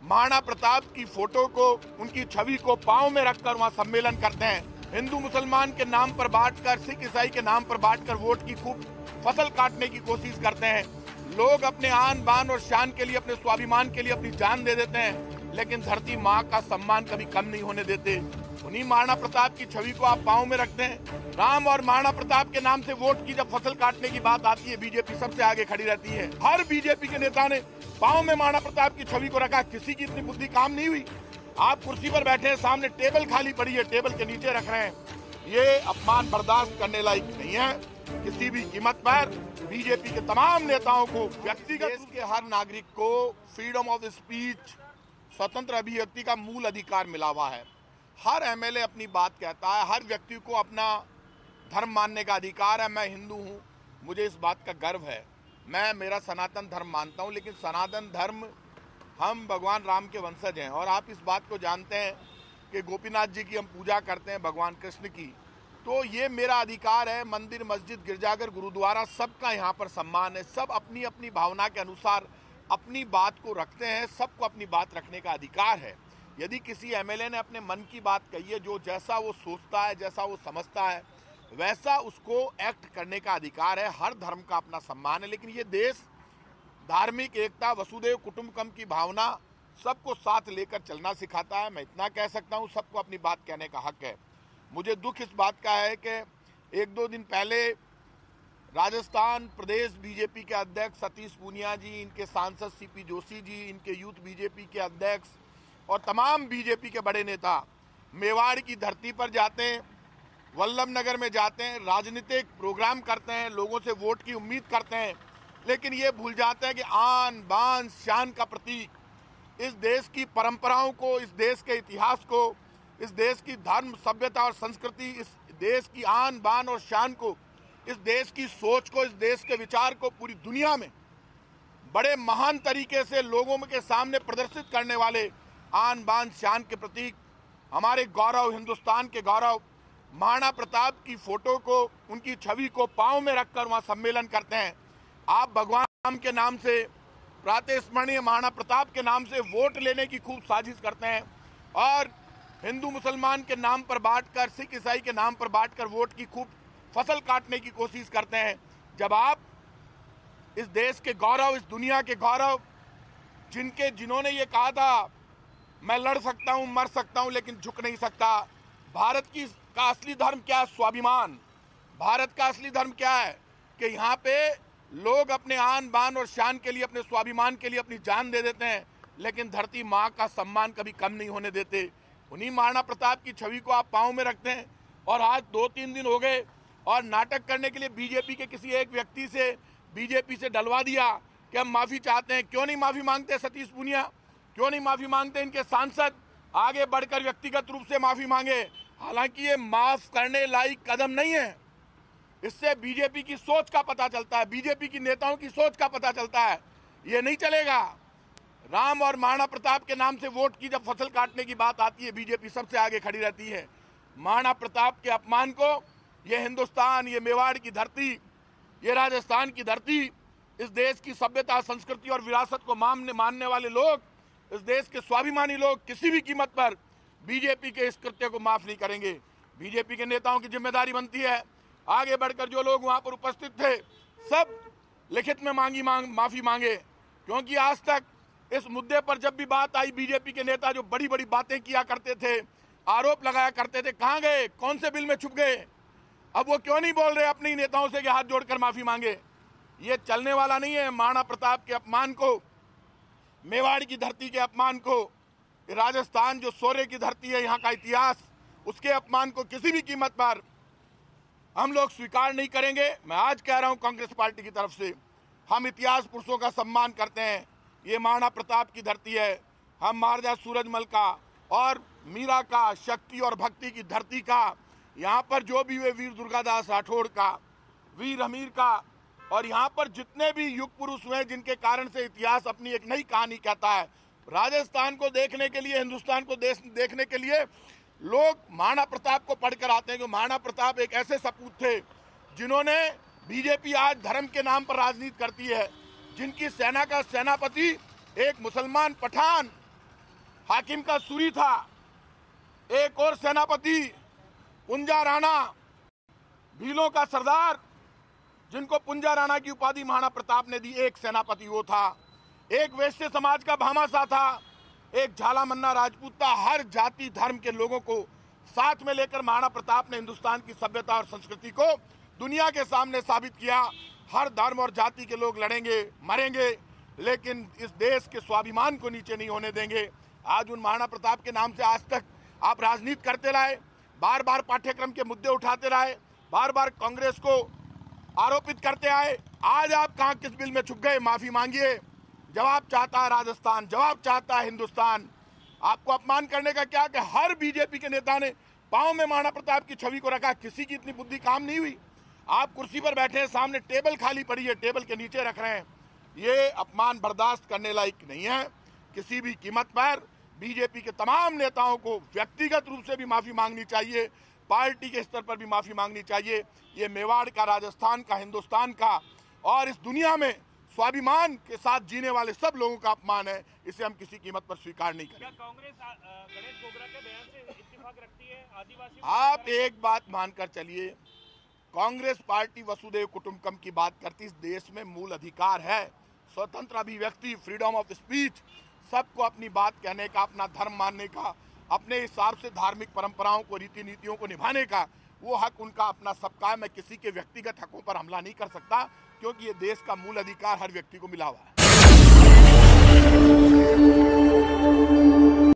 महाराणा प्रताप की फोटो को, उनकी छवि को पांव में रखकर वहां सम्मेलन करते हैं। हिंदू मुसलमान के नाम पर बांटकर, सिख ईसाई के नाम पर बांटकर वोट की खूब फसल काटने की कोशिश करते हैं। लोग अपने आन बान और शान के लिए, अपने स्वाभिमान के लिए अपनी जान दे देते हैं, लेकिन धरती माँ का सम्मान कभी कम नहीं होने देते। उन्हीं महाराणा प्रताप की छवि को आप पांव में रखते हैं। राम और महाराणा प्रताप के नाम से वोट की जब फसल काटने की बात आती है, बीजेपी सबसे आगे खड़ी रहती है। हर बीजेपी के नेता ने पांव में महाराणा प्रताप की छवि को रखा। किसी की इतनी बुद्धि काम नहीं हुई। आप कुर्सी पर बैठे हैं, सामने टेबल खाली पड़ी है, टेबल के नीचे रख रहे हैं। ये अपमान बर्दाश्त करने लायक नहीं है। किसी भी कीमत पर बीजेपी के तमाम नेताओं को, व्यक्तिगत के हर नागरिक को फ्रीडम ऑफ स्पीच, स्वतंत्र अभिव्यक्ति का मूल अधिकार मिला हुआ है। हर एमएलए अपनी बात कहता है, हर व्यक्ति को अपना धर्म मानने का अधिकार है। मैं हिंदू हूँ, मुझे इस बात का गर्व है। मैं मेरा सनातन धर्म मानता हूँ, लेकिन सनातन धर्म, हम भगवान राम के वंशज हैं। और आप इस बात को जानते हैं कि गोपीनाथ जी की हम पूजा करते हैं, भगवान कृष्ण की। तो ये मेरा अधिकार है। मंदिर, मस्जिद, गिरजाघर, गुरुद्वारा, सबका यहाँ पर सम्मान है। सब अपनी अपनी भावना के अनुसार अपनी बात को रखते हैं। सबको अपनी बात रखने का अधिकार है। यदि किसी एमएलए ने अपने मन की बात कही है, जो जैसा वो सोचता है, जैसा वो समझता है, वैसा उसको एक्ट करने का अधिकार है। हर धर्म का अपना सम्मान है। लेकिन ये देश धार्मिक एकता, वसुदेव कुटुंबकम की भावना, सबको साथ लेकर चलना सिखाता है। मैं इतना कह सकता हूँ, सबको अपनी बात कहने का हक है। मुझे दुख इस बात का है कि 1-2 दिन पहले राजस्थान प्रदेश बीजेपी के अध्यक्ष सतीश पूनिया जी, इनके सांसद सीपी जोशी जी, इनके यूथ बीजेपी के अध्यक्ष और तमाम बीजेपी के बड़े नेता मेवाड़ की धरती पर जाते हैं, वल्लभ नगर में जाते हैं, राजनीतिक प्रोग्राम करते हैं, लोगों से वोट की उम्मीद करते हैं, लेकिन ये भूल जाते हैं कि आन बान शान का प्रतीक, इस देश की परंपराओं को, इस देश के इतिहास को, इस देश की धर्म, सभ्यता और संस्कृति, इस देश की आन बान और शान को, इस देश की सोच को, इस देश के विचार को पूरी दुनिया में बड़े महान तरीके से लोगों के सामने प्रदर्शित करने वाले आन बान शान के प्रतीक, हमारे गौरव, हिंदुस्तान के गौरव, महाराणा प्रताप की फोटो को, उनकी छवि को पांव में रखकर वहां सम्मेलन करते हैं। आप भगवान राम के नाम से, प्रातः स्मरणीय महाराणा प्रताप के नाम से वोट लेने की खूब साजिश करते हैं और हिंदू मुसलमान के नाम पर बांटकर, सिख ईसाई के नाम पर बांटकर वोट की खूब फसल काटने की कोशिश करते हैं। जब आप इस देश के गौरव, इस दुनिया के गौरव, जिन्होंने ये कहा था मैं लड़ सकता हूं, मर सकता हूं, लेकिन झुक नहीं सकता। भारत का असली धर्म क्या है? स्वाभिमान। भारत का असली धर्म क्या है? कि यहाँ पे लोग अपने आन बान और शान के लिए, अपने स्वाभिमान के लिए अपनी जान दे देते हैं, लेकिन धरती माँ का सम्मान कभी कम नहीं होने देते। उन्हीं महाराणा प्रताप की छवि को आप पांव में रखते हैं और आज 2-3 दिन हो गए और नाटक करने के लिए बीजेपी के किसी एक व्यक्ति से, बीजेपी से डलवा दिया कि हम माफी चाहते हैं। क्यों नहीं माफी मांगते सतीश पूनिया? क्यों नहीं माफी मांगते इनके सांसद? आगे बढ़कर व्यक्तिगत रूप से माफी मांगे। हालांकि ये माफ करने लायक कदम नहीं है। इससे बीजेपी की सोच का पता चलता है, बीजेपी की नेताओं की सोच का पता चलता है। ये नहीं चलेगा। राम और महाराणा प्रताप के नाम से वोट की जब फसल काटने की बात आती है, बीजेपी सबसे आगे खड़ी रहती है। महाराणा प्रताप के अपमान को ये हिंदुस्तान, ये मेवाड़ की धरती, ये राजस्थान की धरती, इस देश की सभ्यता, संस्कृति और विरासत को मानने वाले लोग, इस देश के स्वाभिमानी लोग किसी भी कीमत पर बीजेपी के इस कृत्य को माफ नहीं करेंगे। बीजेपी के नेताओं की जिम्मेदारी बनती है, आगे बढ़कर जो लोग वहां पर उपस्थित थे, सब लिखित में माफी मांगे। क्योंकि आज तक इस मुद्दे पर जब भी बात आई, बीजेपी के नेता जो बड़ी बड़ी बातें किया करते थे, आरोप लगाया करते थे, कहां गए? कौन से बिल में छुप गए? अब वो क्यों नहीं बोल रहे अपने ही नेताओं से कि हाथ जोड़कर माफी मांगे? ये चलने वाला नहीं है। महाराणा प्रताप के अपमान को, मेवाड़ की धरती के अपमान को, राजस्थान जो शौर्य की धरती है, यहाँ का इतिहास, उसके अपमान को किसी भी कीमत पर हम लोग स्वीकार नहीं करेंगे। मैं आज कह रहा हूँ कांग्रेस पार्टी की तरफ से, हम इतिहास पुरुषों का सम्मान करते हैं। ये महाराणा प्रताप की धरती है। हम महाराजा सूरजमल का और मीरा का, शक्ति और भक्ति की धरती का, यहाँ पर जो भी हुए वीर दुर्गादास राठौड़ का, वीर हमीर का, और यहाँ पर जितने भी युग पुरुष हुए जिनके कारण से इतिहास अपनी एक नई कहानी कहता है। राजस्थान को देखने के लिए, हिंदुस्तान को देखने के लिए लोग महाराणा प्रताप को पढ़कर आते हैं। कि महाराणा प्रताप एक ऐसे सपूत थे जिन्होंने, बीजेपी आज धर्म के नाम पर राजनीति करती है, जिनकी सेना का सेनापति एक मुसलमान पठान हाकिम का सूरी था, एक और सेनापति पुंजा राणा, भीलों का सरदार जिनको पुंजा राणा की उपाधि महाराणा प्रताप ने दी, एक सेनापति वो था। एक वैश्य समाज का भामाशाह था, एक झालामन्ना राजपूत था। हर जाति धर्म के लोगों को साथ में लेकर महाराणा प्रताप ने हिंदुस्तान की सभ्यता और संस्कृति को दुनिया के सामने साबित किया। हर धर्म और जाति के लोग लड़ेंगे, मरेंगे, लेकिन इस देश के स्वाभिमान को नीचे नहीं होने देंगे। आज उन महाराणा प्रताप के नाम से आज तक आप राजनीति करते रहे, बार बार पाठ्यक्रम के मुद्दे उठाते रहे, बार बार कांग्रेस को आरोपित करते आए। आज आप कहां किस बिल में छुप गए? माफी मांगिए। जवाब चाहता है राजस्थान, जवाब चाहता है हिंदुस्तान। आपको अपमान करने का क्या कि हर बीजेपी के नेता ने पांव में महाराणा प्रताप की छवि को रखा। किसी की इतनी बुद्धि काम नहीं हुई। आप कुर्सी पर बैठे हैं, सामने टेबल खाली पड़ी है, टेबल के नीचे रख रहे हैं। ये अपमान बर्दाश्त करने लायक नहीं है। किसी भी कीमत पर बीजेपी के तमाम नेताओं को व्यक्तिगत रूप से भी माफी मांगनी चाहिए, पार्टी के स्तर पर भी माफी मांगनी चाहिए। ये मेवाड़ का, राजस्थान का, हिंदुस्तान का और इस दुनिया में स्वाभिमान के साथ जीने वाले सब लोगों का अपमान है। इसे हम किसी कीमत पर स्वीकार नहीं करेंगे। क्या कांग्रेस गणेश गोगरा के बयान से इत्तेफाक रखती है? आदिवासी आप एक बात मानकर चलिए, कांग्रेस पार्टी वसुधैव कुटुंबकम की बात करती। इस देश में मूल अधिकार है, स्वतंत्र अभिव्यक्ति, फ्रीडम ऑफ स्पीच, सबको अपनी बात कहने का, अपना धर्म मानने का, अपने हिसाब से धार्मिक परंपराओं को, रीति नीतियों को निभाने का वो हक उनका अपना सबका है। मैं किसी के व्यक्तिगत हकों पर हमला नहीं कर सकता, क्योंकि ये देश का मूल अधिकार हर व्यक्ति को मिला हुआ है।